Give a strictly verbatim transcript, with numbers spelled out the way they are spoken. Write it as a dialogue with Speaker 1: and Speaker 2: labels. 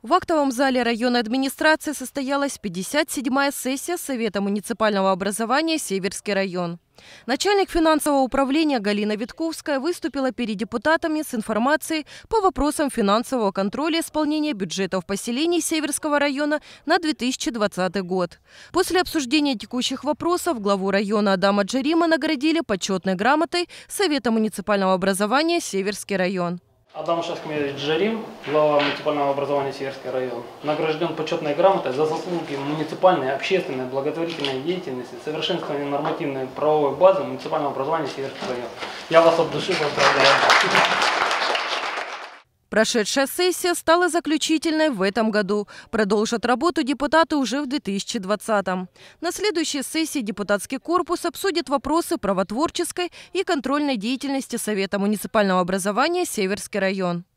Speaker 1: В актовом зале районной администрации состоялась пятьдесят седьмая сессия Совета муниципального образования «Северский район». Начальник финансового управления Галина Витковская выступила перед депутатами с информацией по вопросам финансового контроля исполнения бюджетов поселений Северского района на две тысячи двадцатый год. После обсуждения текущих вопросов главу района Адама Джарима наградили почетной грамотой Совета муниципального образования «Северский район».
Speaker 2: Адам Шаскмирович Джарим, глава муниципального образования Северский район, награжден почетной грамотой за заслуги муниципальной, общественной, благотворительной деятельности, совершенствования нормативной правовой базы муниципального образования Северский район. Я вас от души поздравляю.
Speaker 1: Прошедшая сессия стала заключительной в этом году. Продолжат работу депутаты уже в две тысячи двадцатом. На следующей сессии депутатский корпус обсудит вопросы правотворческой и контрольной деятельности Совета муниципального образования «Северский район».